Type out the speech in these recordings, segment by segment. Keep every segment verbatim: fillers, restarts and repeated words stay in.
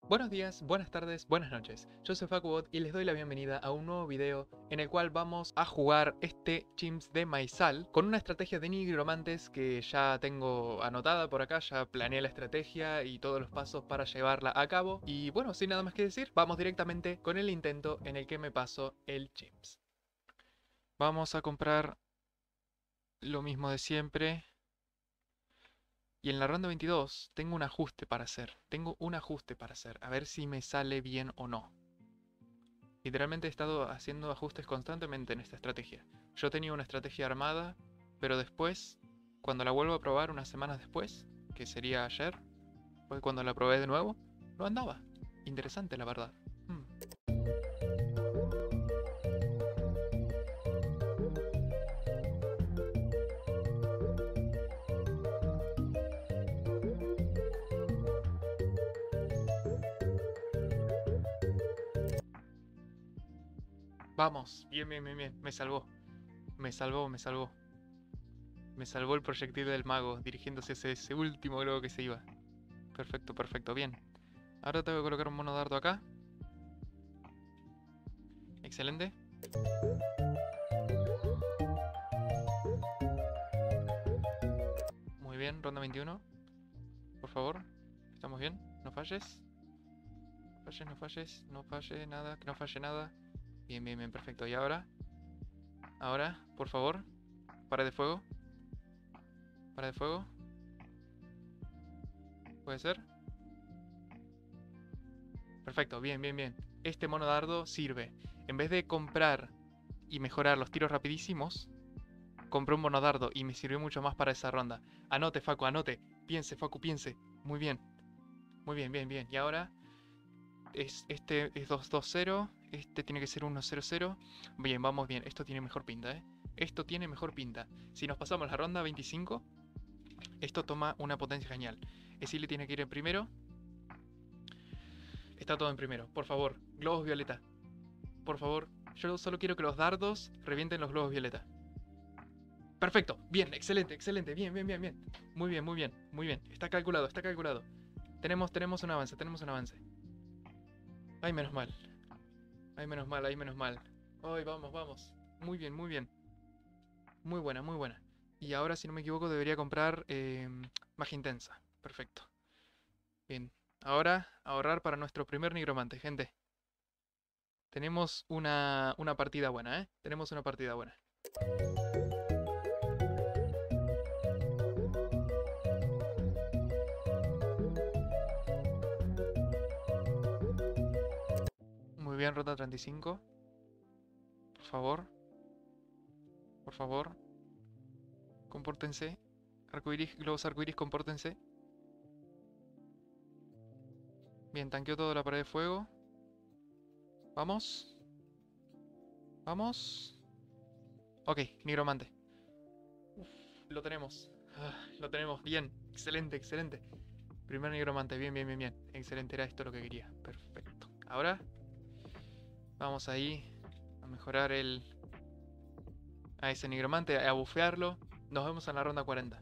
Buenos días, buenas tardes, buenas noches. Yo soy FacuBot y les doy la bienvenida a un nuevo video en el cual vamos a jugar este Chimps de Maizal con una estrategia de nigromantes que ya tengo anotada por acá, ya planeé la estrategia y todos los pasos para llevarla a cabo. Y bueno, sin nada más que decir, vamos directamente con el intento en el que me paso el Chimps. Vamos a comprar lo mismo de siempre. Y en la ronda veintidós tengo un ajuste para hacer. Tengo un ajuste para hacer. A ver si me sale bien o no. Literalmente he estado haciendo ajustes constantemente en esta estrategia. Yo tenía una estrategia armada, pero después, cuando la vuelvo a probar unas semanas después, que sería ayer, fue cuando la probé de nuevo, no andaba. Interesante, la verdad. Hmm. Vamos, bien, bien, bien, bien. Me salvó. Me salvó, me salvó. Me salvó el proyectil del mago, dirigiéndose hacia ese último globo que se iba. Perfecto, perfecto, bien. Ahora tengo que colocar un mono dardo acá. Excelente. Muy bien, ronda veintiuno. Por favor, ¿estamos bien? No falles. No falles, no falles, no falle nada, que no falle nada. Bien, bien, bien, perfecto. ¿Y ahora? Ahora, por favor, para de fuego. Para de fuego. ¿Puede ser? Perfecto, bien, bien, bien. Este mono dardo sirve. En vez de comprar y mejorar los tiros rapidísimos, compré un mono dardo y me sirvió mucho más para esa ronda. Anote, Facu, anote. Piense, Facu, piense. Muy bien. Muy bien, bien, bien. Y ahora es, este es dos dos cero. Este tiene que ser uno cero cero. Bien, vamos bien. Esto tiene mejor pinta, ¿eh? Esto tiene mejor pinta. Si nos pasamos la ronda veinticinco, esto toma una potencia genial. Esili tiene que ir en primero. Está todo en primero. Por favor, globos violeta. Por favor, yo solo quiero que los dardos revienten los globos violeta. Perfecto, bien, excelente, excelente, bien, bien, bien, bien. Muy bien, muy bien, muy bien. Está calculado, está calculado. Tenemos, tenemos un avance, tenemos un avance. Ay, menos mal. Ay, menos mal, ay, menos mal. Ay, vamos, vamos. Muy bien, muy bien. Muy buena, muy buena. Y ahora, si no me equivoco, debería comprar eh, magia intensa. Perfecto. Bien. Ahora, ahorrar para nuestro primer nigromante, gente. Tenemos una, una partida buena, ¿eh? Tenemos una partida buena. Muy bien, ronda treinta y cinco. Por favor. Por favor. Compórtense. Arcoiris, globos arcoiris, compórtense. Bien, tanqueó toda la pared de fuego. Vamos. Vamos. Ok, nigromante. Uf, lo tenemos. Ah, lo tenemos. Bien. Excelente, excelente. Primer nigromante. Bien, bien, bien, bien. Excelente. Era esto lo que quería. Perfecto. Ahora vamos ahí a mejorar el... a ese nigromante, a bufearlo. Nos vemos en la ronda cuarenta.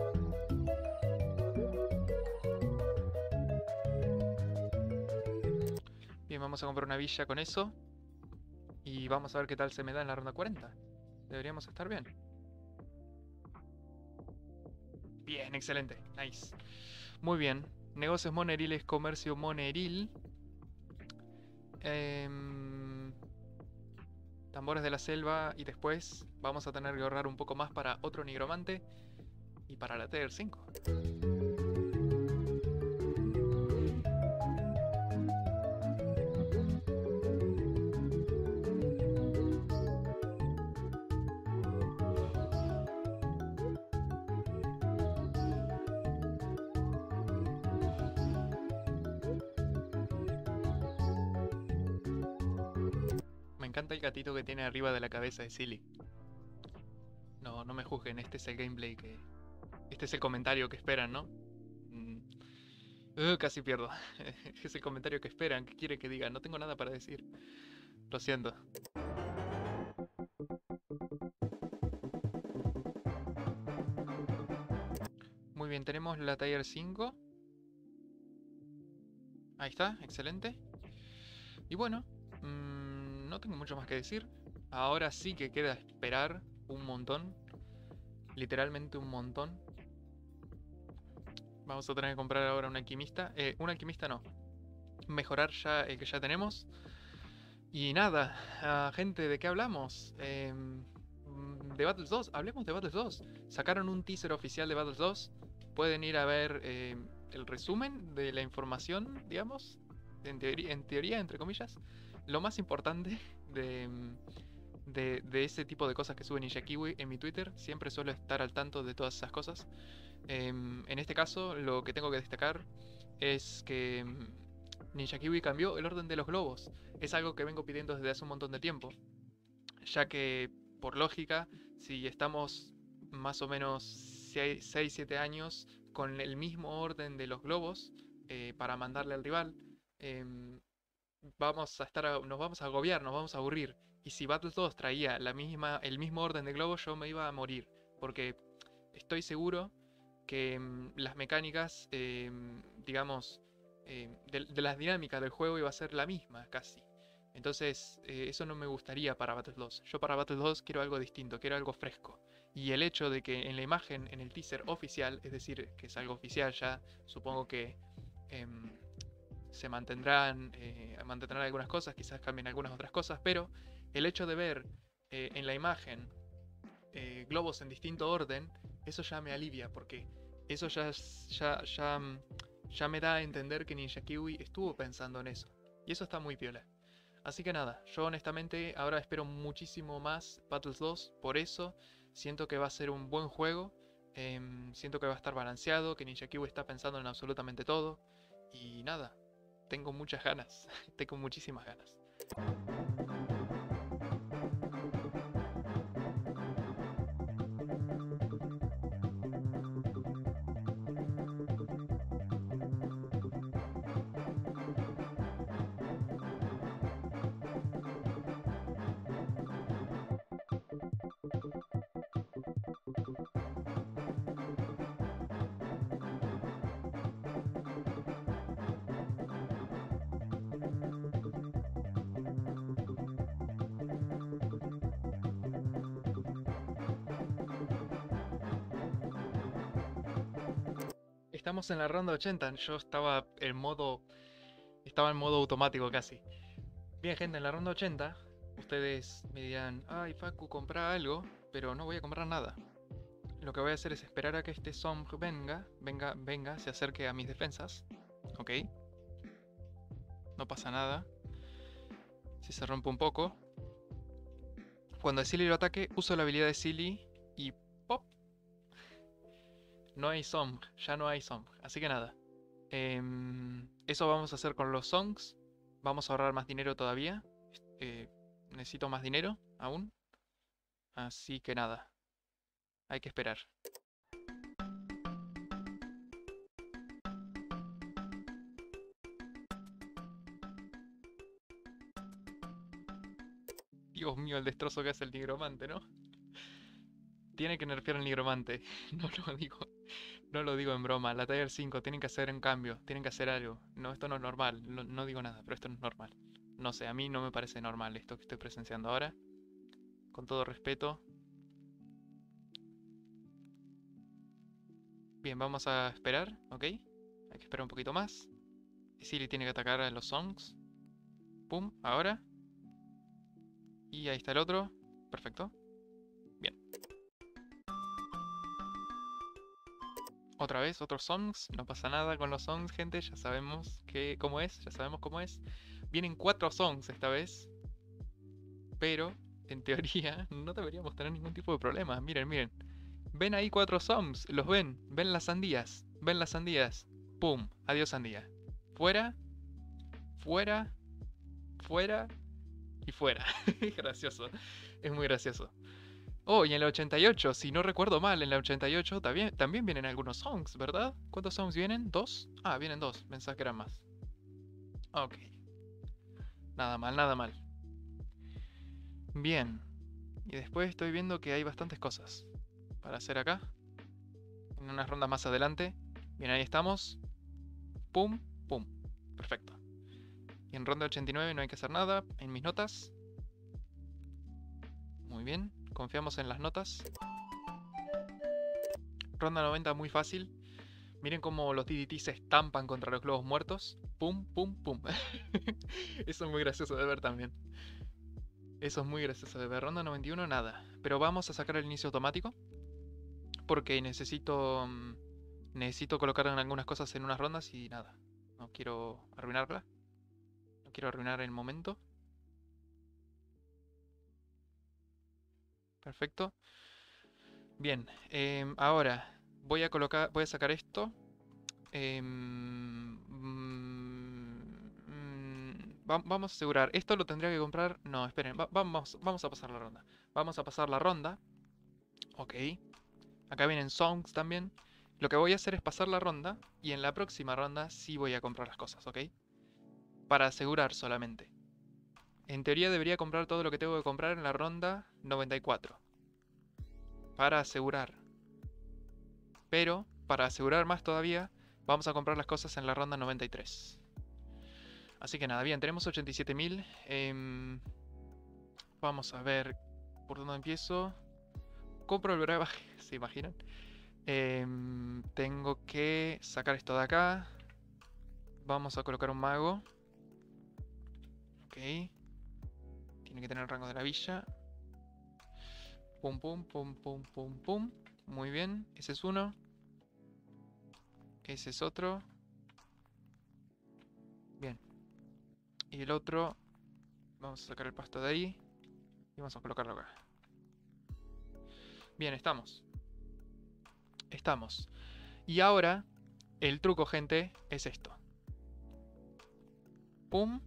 Bien, vamos a comprar una villa con eso. Y vamos a ver qué tal se me da en la ronda cuarenta. Deberíamos estar bien. Bien, excelente. Nice. Muy bien. Negocios moneriles, comercio moneril. Em, tambores de la selva. Y después vamos a tener que ahorrar un poco más para otro nigromante. Y para la Tier cinco. Me encanta el gatito que tiene arriba de la cabeza de Silly. No, no me juzguen, este es el gameplay que... Este es el comentario que esperan, ¿no? Mm. Uh, casi pierdo. Es el comentario que esperan, que quiere que diga. No tengo nada para decir. Lo siento. Muy bien, tenemos la Tier cinco. Ahí está, excelente. Y bueno, mmm, no tengo mucho más que decir. Ahora sí que queda esperar un montón. Literalmente un montón. Vamos a tener que comprar ahora un alquimista. Eh, un alquimista no. Mejorar ya el que ya tenemos. Y nada, ah, gente, ¿de qué hablamos? Eh, de Battles dos, hablemos de Battles dos. Sacaron un teaser oficial de Battles dos. Pueden ir a ver eh, el resumen de la información, digamos. En teoría, en teoría, entre comillas. Lo más importante de, de, de ese tipo de cosas que sube Ninja Kiwi en mi Twitter. Siempre suelo estar al tanto de todas esas cosas. Eh, en este caso, lo que tengo que destacar es que Ninja Kiwi cambió el orden de los globos. Es algo que vengo pidiendo desde hace un montón de tiempo, ya que, por lógica, si estamos más o menos seis siete años con el mismo orden de los globos eh, para mandarle al rival, eh, vamos a estar a, nos vamos a agobiar, nos vamos a aburrir. Y si Battles dos traía la misma, el mismo orden de globos, yo me iba a morir, porque estoy seguro que mmm, las mecánicas, eh, digamos, eh, de, de las dinámicas del juego iba a ser la misma, casi. Entonces, eh, eso no me gustaría para Battles dos. Yo para Battles dos quiero algo distinto, quiero algo fresco. Y el hecho de que en la imagen, en el teaser oficial, es decir, que es algo oficial ya, supongo que eh, se mantendrán, eh, mantendrán algunas cosas, quizás cambien algunas otras cosas, pero el hecho de ver eh, en la imagen eh, globos en distinto orden, eso ya me alivia, porque eso ya, ya, ya, ya me da a entender que Ninja Kiwi estuvo pensando en eso. Y eso está muy piola. Así que nada, yo honestamente ahora espero muchísimo más Battles dos, por eso siento que va a ser un buen juego, eh, siento que va a estar balanceado, que Ninja Kiwi está pensando en absolutamente todo, y nada, tengo muchas ganas, tengo muchísimas ganas. Estamos en la ronda ochenta, yo estaba en modo, estaba en modo automático casi. Bien, gente, en la ronda ochenta, ustedes me dirán, ay Facu, compra algo, pero no voy a comprar nada. Lo que voy a hacer es esperar a que este Zomb venga, venga, venga, se acerque a mis defensas. Ok. No pasa nada. Si se rompe un poco. Cuando el Silly lo ataque, uso la habilidad de Silly y ¡pop! No hay Zomb, ya no hay Zomb. Así que nada. Eh, eso vamos a hacer con los Zongs. Vamos a ahorrar más dinero todavía. Eh, necesito más dinero aún. Así que nada. Hay que esperar. Dios mío, el destrozo que hace el nigromante, ¿no? Tiene que nerfear al nigromante. No lo digo. No lo digo en broma. La Tiger cinco tienen que hacer un cambio. Tienen que hacer algo. No, esto no es normal. No, no digo nada, pero esto no es normal. No sé, a mí no me parece normal esto que estoy presenciando ahora. Con todo respeto. Bien, vamos a esperar, ¿ok? Hay que esperar un poquito más. Silly tiene que atacar a los Zongs. Pum, ahora. Y ahí está el otro. Perfecto. Bien. Otra vez, otros songs. No pasa nada con los songs, gente. Ya sabemos que, cómo es. Ya sabemos cómo es. Vienen cuatro songs esta vez. Pero, en teoría, no deberíamos tener ningún tipo de problema. Miren, miren. Ven ahí cuatro songs. Los ven. Ven las sandías. Ven las sandías. Pum. Adiós sandía. Fuera. Fuera. Fuera. Y fuera. Es gracioso. Es muy gracioso. Oh, y en la ochenta y ocho, si no recuerdo mal, en la ochenta y ocho también, también vienen algunos songs, ¿verdad? ¿Cuántos songs vienen? ¿Dos? Ah, vienen dos. Pensaba que eran más. Ok. Nada mal, nada mal. Bien. Y después estoy viendo que hay bastantes cosas para hacer acá. En unas rondas más adelante. Bien, ahí estamos. Pum, pum. Perfecto. Y en ronda ochenta y nueve no hay que hacer nada. En mis notas. Muy bien. Confiamos en las notas. Ronda noventa muy fácil. Miren cómo los D D T se estampan contra los globos muertos. Pum, pum, pum. Eso es muy gracioso de ver también. Eso es muy gracioso de ver. Ronda noventa y uno, nada. Pero vamos a sacar el inicio automático. Porque necesito... Necesito colocar algunas cosas en unas rondas y nada. No quiero arruinarla. No quiero arruinar el momento. Perfecto. Bien. Eh, ahora voy a colocar... Voy a sacar esto. Eh, Vamos a asegurar. Esto lo tendría que comprar. No, esperen. Va vamos, vamos a pasar la ronda. Vamos a pasar la ronda. Ok. Acá vienen songs también. Lo que voy a hacer es pasar la ronda. Y en la próxima ronda sí voy a comprar las cosas, ¿ok? Para asegurar solamente. En teoría debería comprar todo lo que tengo que comprar en la ronda noventa y cuatro. Para asegurar. Pero, para asegurar más todavía, vamos a comprar las cosas en la ronda noventa y tres. Así que nada, bien, tenemos ochenta y siete mil. Eh, vamos a ver por dónde empiezo. Compro el brebaje, ¿se imaginan? Eh, tengo que sacar esto de acá. Vamos a colocar un mago. Ok. Tiene que tener el rango de la villa. Pum, pum, pum, pum, pum, pum. Muy bien, ese es uno. Ese es otro. Bien. Y el otro, vamos a sacar el pasto de ahí. Y vamos a colocarlo acá. Bien, estamos. Estamos. Y ahora, el truco, gente, es esto. Pum.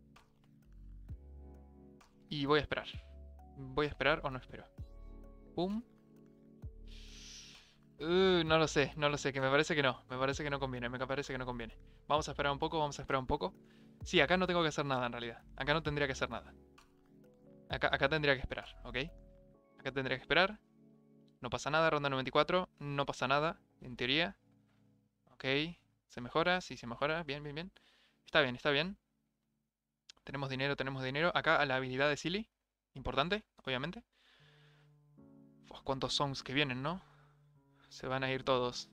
Y voy a esperar. ¿Voy a esperar o no espero? Pum. Uh, no lo sé, no lo sé, que me parece que no. Me parece que no conviene, me parece que no conviene. Vamos a esperar un poco, vamos a esperar un poco. Sí, acá no tengo que hacer nada en realidad. Acá no tendría que hacer nada. Acá, acá tendría que esperar, ¿ok? Acá tendría que esperar. No pasa nada, ronda noventa y cuatro. No pasa nada, en teoría. Ok. ¿Se mejora? Sí, se mejora. Bien, bien, bien. Está bien, está bien. Tenemos dinero, tenemos dinero. Acá a la habilidad de Silly. Importante, obviamente. Uf, cuántos songs que vienen, ¿no? Se van a ir todos.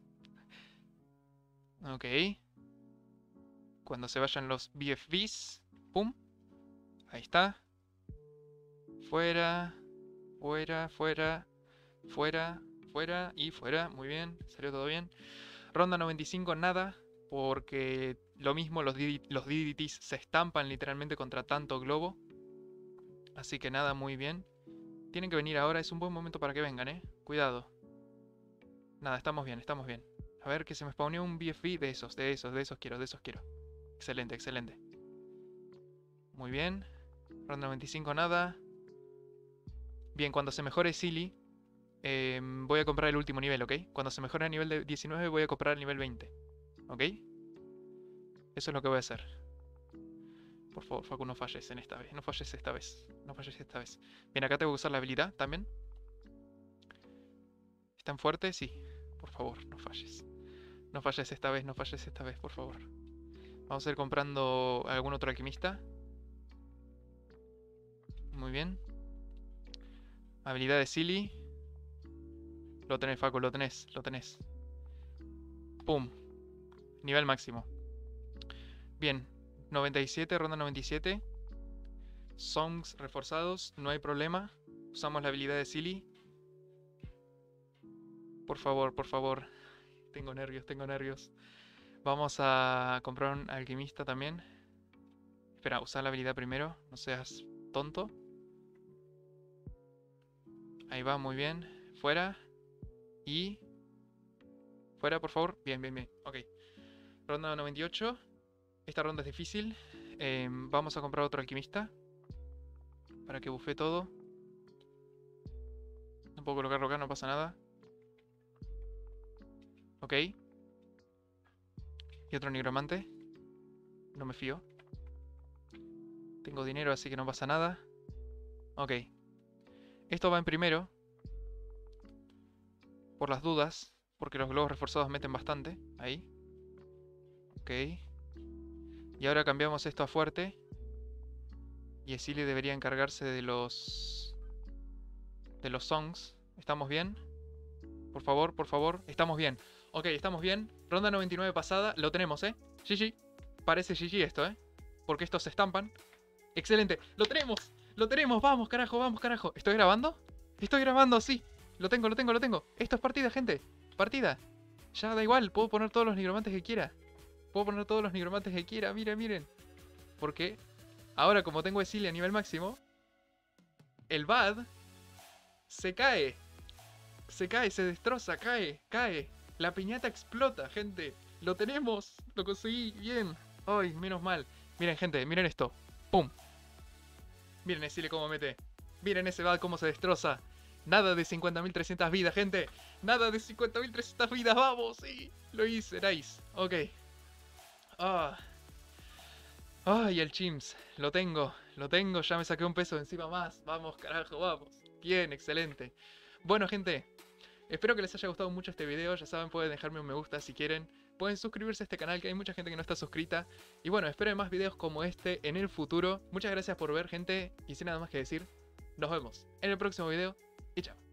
Ok. Cuando se vayan los B F Bs. Pum. Ahí está. Fuera. Fuera, fuera. Fuera, fuera y fuera. Muy bien. Salió todo bien. Ronda noventa y cinco, nada. Porque lo mismo, los, D D los D D Ts se estampan literalmente contra tanto globo. Así que nada, muy bien. Tienen que venir ahora, es un buen momento para que vengan, eh. Cuidado. Nada, estamos bien, estamos bien. A ver, que se me spawneó un B F B de esos, de esos, de esos quiero, de esos quiero. Excelente, excelente. Muy bien. Ronda noventa y cinco, nada. Bien, cuando se mejore Silly, eh, voy a comprar el último nivel, ¿ok? Cuando se mejore a nivel de diecinueve, voy a comprar el nivel veinte. ¿Ok? Eso es lo que voy a hacer. Por favor, Facu, no falles en esta vez. No falles esta vez. No falles esta vez. Bien, acá tengo que usar la habilidad también. ¿Están fuertes? Sí. Por favor, no falles. No falles esta vez, no falles esta vez, por favor. Vamos a ir comprando algún otro alquimista. Muy bien. Habilidad de Silly. Lo tenés, Facu, lo tenés, lo tenés. Pum. Nivel máximo. Bien. noventa y siete, ronda noventa y siete. Songs reforzados, no hay problema. Usamos la habilidad de Silly. Por favor, por favor. Tengo nervios, tengo nervios. Vamos a comprar un alquimista también. Espera, usa la habilidad primero. No seas tonto. Ahí va, muy bien. Fuera. Y... Fuera, por favor. Bien, bien, bien. Ok. Ronda noventa y ocho. Esta ronda es difícil. Eh, vamos a comprar otro alquimista. Para que bufee todo. No puedo colocarlo acá, no pasa nada. Ok. Y otro nigromante. No me fío. Tengo dinero, así que no pasa nada. Ok. Esto va en primero. Por las dudas. Porque los globos reforzados meten bastante. Ahí. Ok. Y ahora cambiamos esto a fuerte. Y Exilio debería encargarse de los... De los songs. ¿Estamos bien? Por favor, por favor. Estamos bien. Ok, estamos bien. Ronda noventa y nueve pasada. Lo tenemos, ¿eh? G G. Parece G G esto, ¿eh? Porque estos se estampan. Excelente. ¡Lo tenemos! ¡Lo tenemos! ¡Vamos, carajo! ¡Vamos, carajo! ¿Estoy grabando? Estoy grabando, sí. Lo tengo, lo tengo, lo tengo. Esto es partida, gente. Partida. Ya da igual. Puedo poner todos los nigromantes que quiera. Puedo poner todos los nigromantes que quiera. Miren, miren. Porque ahora, como tengo Exilio a nivel máximo, el Bad se cae. Se cae, se destroza, cae, cae. La piñata explota, gente. Lo tenemos. Lo conseguí. Bien. Ay, menos mal. Miren, gente, miren esto. ¡Pum! Miren Exilio cómo mete. Miren ese Bad cómo se destroza. Nada de cincuenta mil trescientas vidas, gente. Nada de cincuenta mil trescientas vidas. Vamos, sí. Lo hice, nice. Ok. Ah. Ay, el Chimps. Lo tengo. Lo tengo. Ya me saqué un peso de encima más. Vamos, carajo, vamos. Bien, excelente. Bueno, gente. Espero que les haya gustado mucho este video. Ya saben, pueden dejarme un me gusta si quieren. Pueden suscribirse a este canal, que hay mucha gente que no está suscrita. Y bueno, esperen más videos como este en el futuro. Muchas gracias por ver, gente. Y sin nada más que decir, nos vemos en el próximo video. Y chao.